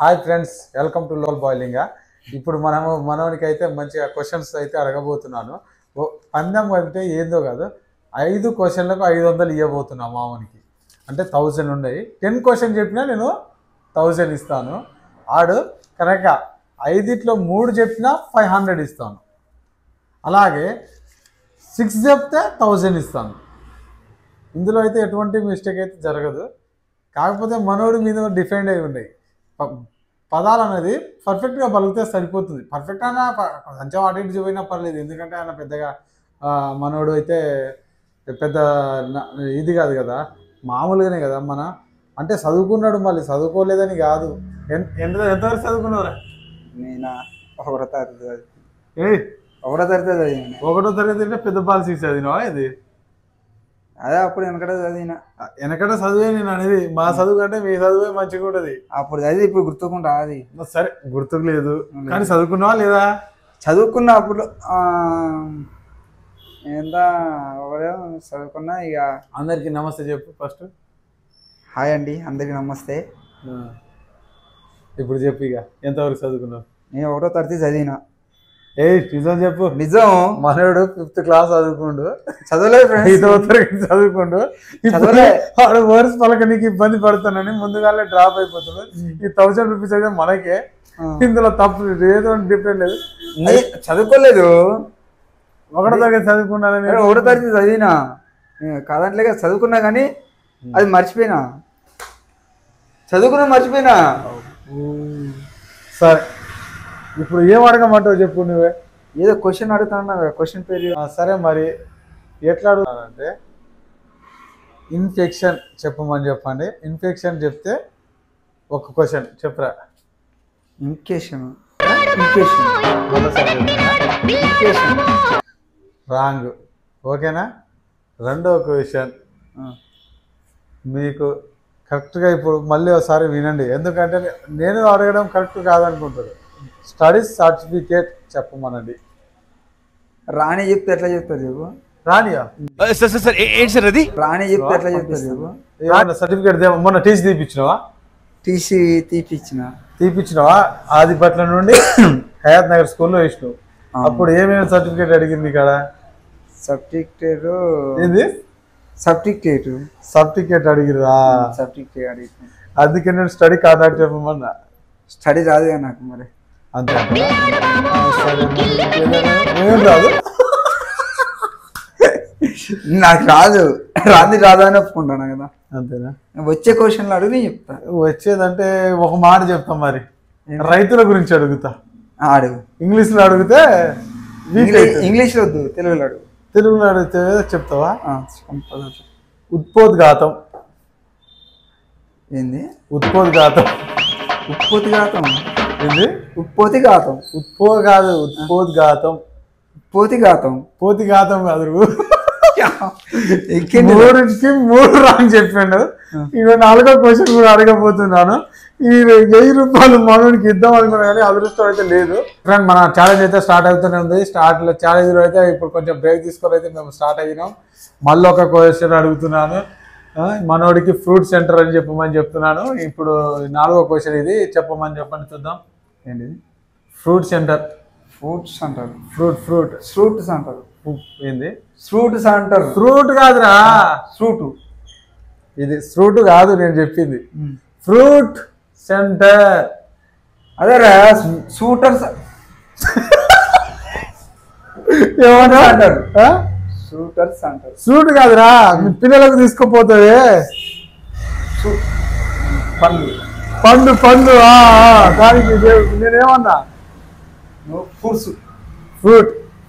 Hi friends, welcome to lol boiling. ఇప్పుడు మనోనికి అయితే మంచిగా క్వశ్చన్స్ అయితే అడగబోతున్నాను. పందెం అంటే ఏందో కాదు, 5 క్వశ్చన్లకు 500 ఇవ్వబోతున్నా మామూనికి. అంటే 1000 ఉన్నాయి. 10 క్వశ్చన్ చెప్పినా నేను 1000 ఇస్తాను. ఆడు కనుక 5లో 3 చెప్పినా 500 ఇస్తాను. అలాగే 6 చెప్తే 1000 ఇస్తాను. ఇందులో అయితే ఎటువంటి మిస్టేక్ అయితే జరగదు. కాకపోతే మనోడి మీద డిఫెండ్ అయి ఉన్నాయి. పదాలు అనేది పర్ఫెక్ట్గా పలికితే సరిపోతుంది. పర్ఫెక్ట్ అయినా కొంచెం అటు ఇటు పోయినా పర్లేదు, ఎందుకంటే ఆయన పెద్దగా మనోడు అయితే పెద్ద ఇది కాదు కదా, మామూలుగానే కదా. అంటే చదువుకున్నాడు, మళ్ళీ చదువుకోలేదని కాదు. ఎంతవరకు చదువుకున్నావురా? నేను ఒకటో తరగతి ఒకటో తరగతి అంటే పెద్ద పాలసీ చదివినావా? ఇది అదే అప్పుడు వెనకట చదివే నేను అనేది. మా చదువు కంటే మీ చదువే మంచిగా ఉంటుంది. అప్పుడు చదివి ఇప్పుడు గుర్తుకుంటా. అది సరే, గుర్తుకు లేదు కానీ చదువుకున్నావా లేదా? చదువుకున్నా అప్పుడు ఎంత చదువుకున్నా. ఇక అందరికి నమస్తే చెప్పు ఫస్ట్. హాయ్ అండి, అందరికి నమస్తే. ఇప్పుడు చెప్పు, ఇక ఎంతవరకు చదువుకున్నావు? నేను ఒకటో తరగతి చదివినా. నిజం చెప్పు. నిజం. మనోడు 5th క్లాస్ చదువుకుండు, చదవలేదు. 5వ తరగతి చదువుకుండు. వాడు వర్స్ పలక నీకు ఇబ్బంది పడుతున్నాని ముందుగానే డ్రాప్ అయిపోతున్నాడు. ఈ 1000 రూపీస్ అయితే మనకే. ఇందులో తప్పు ఏదో డిఫరెంట్ లేదు. చదువుకోలేదు, ఒకటో తరగతి చదువుకున్నానని. ఒకటో తరగతి చదివినా కాదంట్లే, చదువుకున్నా కానీ అది మర్చిపోయినా. మర్చిపోయినా. సరే, ఇప్పుడు ఏం అడగమంటావు చెప్పు. నువ్వే ఏదో క్వశ్చన్ అడుగుతున్నా, క్వశ్చన్ పేరు. సరే, మరి ఎట్లా అడుగుతానంటే ఇన్ఫెక్షన్ చెప్పమని చెప్పండి. ఇన్ఫెక్షన్ చెప్తే ఒక క్వశ్చన్ చెప్పరా. Infection wrong. ఓకేనా? రెండవ క్వశ్చన్ మీకు కరెక్ట్గా ఇప్పుడు మళ్ళీ ఒకసారి వినండి, ఎందుకంటే నేను అడగడం కరెక్ట్ కాదనుకుంటారు. స్టడీస్ సర్టిఫికేట్ చెప్పమనండి. రాణి చెప్తే ఎట్లా చెప్తారు చెప్పు? రానియా? రాణి చెప్తే ఎట్లా చెప్తారు చెప్పు? సర్టిఫికేట్ మొన్న టీసీ తీపిచ్చినావా? టీసీ తీపిచ్చినావా? ఆదిపట్ల నుండి హయాత్ నగర్ స్కూల్లో వేసినావు. అప్పుడు ఏమేమి సర్టిఫికేట్ అడిగింది ఇక్కడ? సర్టిఫికేట్ ఏంది? సర్టిఫికేట్ అడిగిరా? సర్టిఫికేట్ అడిగి అందుకే నేను స్టడీ కాంటాక్ట్ చెప్పమన్నా. స్టడీ రాదు నాకు మరి. అంతే ఏం రాదు? నాకు రాదు అని ఒప్పుకుంటాను కదా. అంతేనా? వచ్చే క్వశ్చన్లు అడుగు, నేను చెప్తా. వచ్చేదంటే ఒక మాట చెప్తాం. మరి రైతుల గురించి అడుగుతా. అడుగు. ఇంగ్లీష్లో అడిగితే ఇంగ్లీష్లో వద్దు, తెలుగులో అడుగు. తెలుగులో అడిగితే చెప్తావా? ఉత్పోద్ఘాతం. ఏంది ఉత్పోద్ఘాతం? ఏంది? ఉత్పోతిఘాతం కాదు. మూడింటికి 3 రాంగ్ చెప్పాడు. ఇక 4వ క్వశ్చన్ కూడా అడగబోతున్నాను. ఈ 1000 రూపాయలు మనోడికి ఇద్దాం అనుకున్నా కానీ అదృష్టం అయితే లేదు. ఫ్రెండ్, మన ఛాలెంజ్ అయితే స్టార్ట్ అవుతూనే ఉంది. ఛాలెంజ్లో అయితే ఇప్పుడు కొంచెం బ్రేక్ తీసుకొని అయితే మేము స్టార్ట్ అయినాం. మళ్ళీ ఒక క్వశ్చన్ అడుగుతున్నాను. మనోడికి ఫ్రూట్ సెంటర్ అని చెప్పమని చెప్తున్నాను. ఇప్పుడు 4వ క్వశ్చన్ ఇది. చెప్పమని చెప్పండి చూద్దాం. ఏంటి? Fruit centre. ఫ్రూట్స్ అంటారు. ఏంది? ఫ్రూట్స్ అంటారు. ఫ్రూట్ కాదురా, ఇది ఫ్రూట్ కాదు నేను చెప్పింది. Fruit centre. అదేరా షూటర్స్ ఏమన్నా అంటారు. ఫ్రూట్ కాదురా, మీ పిల్లలకు తీసుకుపోతుంది. పండు దానికి నేనేమన్నా ఫ్రూట్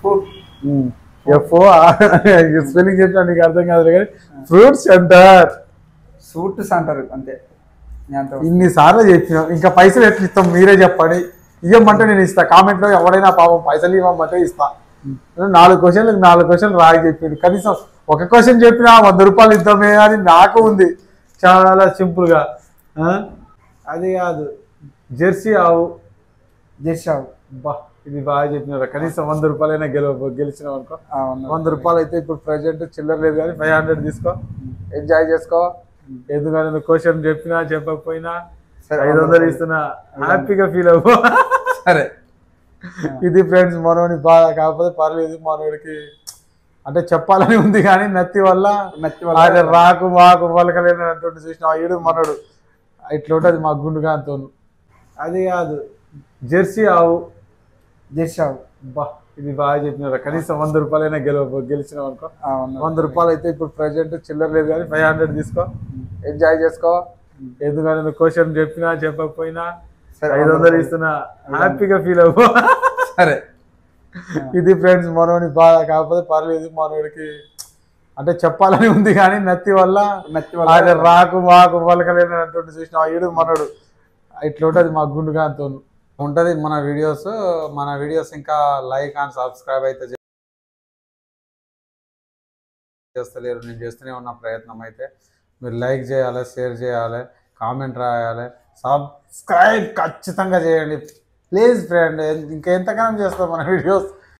స్పెల్లింగ్ చెప్పినా నీకు అర్థం కాదు కానీ ఫ్రూట్ సెంటర్ అంతే. ఇన్నిసార్లు చెప్పినాం. ఇంకా పైసలు ఎట్లా ఇస్తాం మీరే చెప్పండి. ఇవ్వమంటే నేను ఇస్తా. కామెంట్లో ఎవడైనా పాపం పైసలు ఇవ్వమంటే ఇస్తా. 4 క్వశ్చన్లకు 4 క్వశ్చన్లు రాయి చెప్పిండు. కనీసం ఒక క్వశ్చన్ చెప్పినా 100 రూపాయలు ఇద్దామే అని నాకు ఉంది. చాలా సింపుల్గా. అది కాదు, జెర్సీ ఆవు. బా, ఇది బాగా చెప్పినారా. కనీసం 100 రూపాయలైనా గెలిచినావు అనుకో. 100 రూపాయలు అయితే ఇప్పుడు ప్రజెంట్ చిల్లర లేదు కానీ 500 తీసుకో, ఎంజాయ్ చేసుకో. ఎందుకంటే క్వశ్చన్ చెప్పినా చెప్పకపోయినా సరే 500 ఇస్తున్నా, హ్యాపీగా ఫీల్ అవ్వు. సరే ఇది ఫ్రెండ్స్ మనోని బాగా, కాకపోతే పర్లేదు మనోడికి అంటే చెప్పాలని ఉంది కానీ నత్తి వల్ల ఆయన రాకు మాకు పలకలేని అంటుంటే చూసిన ఈడు మనోడు ఇట్లా ఉంటుంది మా గుండుగాంతో. అది కాదు జెర్సీ ఆవు. జెర్సీ ఆవు బా ఇది బాగా చెప్పినారు. కనీసం 100 రూపాయలైనా గెలిచినావు అనుకో. 100 రూపాయలు అయితే ఇప్పుడు ప్రజెంట్ చిల్లర లేదు కానీ 500 తీసుకో, ఎంజాయ్ చేసుకో. ఎందుకంటే నువ్వు క్వశ్చన్ చెప్పినా చెప్పకపోయినా 500 ఇస్తున్నా, హ్యాపీగా ఫీల్ అవ్వు. సరే ఇది ఫ్రెండ్స్ మనోని బాగా, కాకపోతే పర్లేదు మనోడికి అంటే చెప్పాలని ఉంది కానీ నత్తి వల్ల ఆయన రాకు మాకు పలకలేని అంటుంటే చూసిన ఈడు మనోడు ఇట్లా ఉంటుంది మా గుండుగాంతో ఉంటుంది. మన వీడియోస్ ఇంకా లైక్ అండ్ సబ్స్క్రైబ్ అయితే చేస్తలేరు. నేను చేస్తూనే ఉన్న ప్రయత్నం అయితే మీరు లైక్ చేయాలి, షేర్ చేయాలి, కామెంట్ రాయాలి, సబ్స్క్రైబ్ ఖచ్చితంగా చేయండి ప్లీజ్ ఫ్రెండ్. ఇంకా ఎంతకాలం చేస్తాం మన వీడియోస్.